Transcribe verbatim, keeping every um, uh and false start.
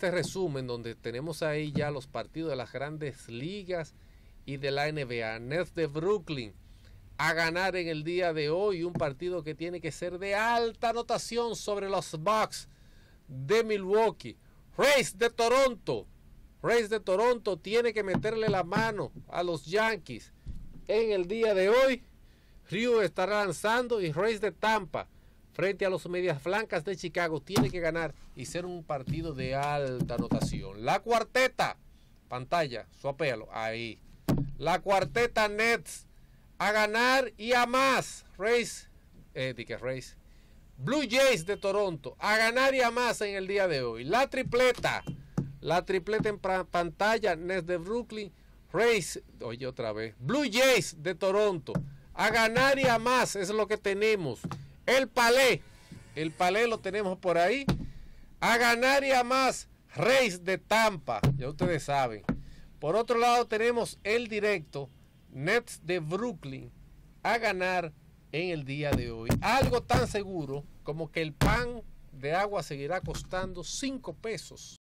este resumen donde tenemos ahí ya los partidos de las grandes ligas y de la N B A. Nets de Brooklyn a ganar en el día de hoy un partido que tiene que ser de alta anotación sobre los Bucks de Milwaukee. Rays de Toronto. Rays de Toronto tiene que meterle la mano a los Yankees en el día de hoy. Ryu estará lanzando y Rays de Tampa frente a los Medias Blancas de Chicago tiene que ganar y ser un partido de alta anotación. La cuarteta, pantalla, suapéalo, ahí. La cuarteta Nets a ganar y a más. Rays, eh, di que Rays. Blue Jays de Toronto a ganar y a más en el día de hoy. La tripleta, la tripleta en pantalla, Nets de Brooklyn, Rays, oye otra vez, Blue Jays de Toronto a ganar y a más, es lo que tenemos. El palé, el palé lo tenemos por ahí, a ganar y a más, Rays de Tampa, ya ustedes saben. Por otro lado tenemos el directo, Nets de Brooklyn a ganar en el día de hoy. Algo tan seguro como que el pan de agua seguirá costando cinco pesos.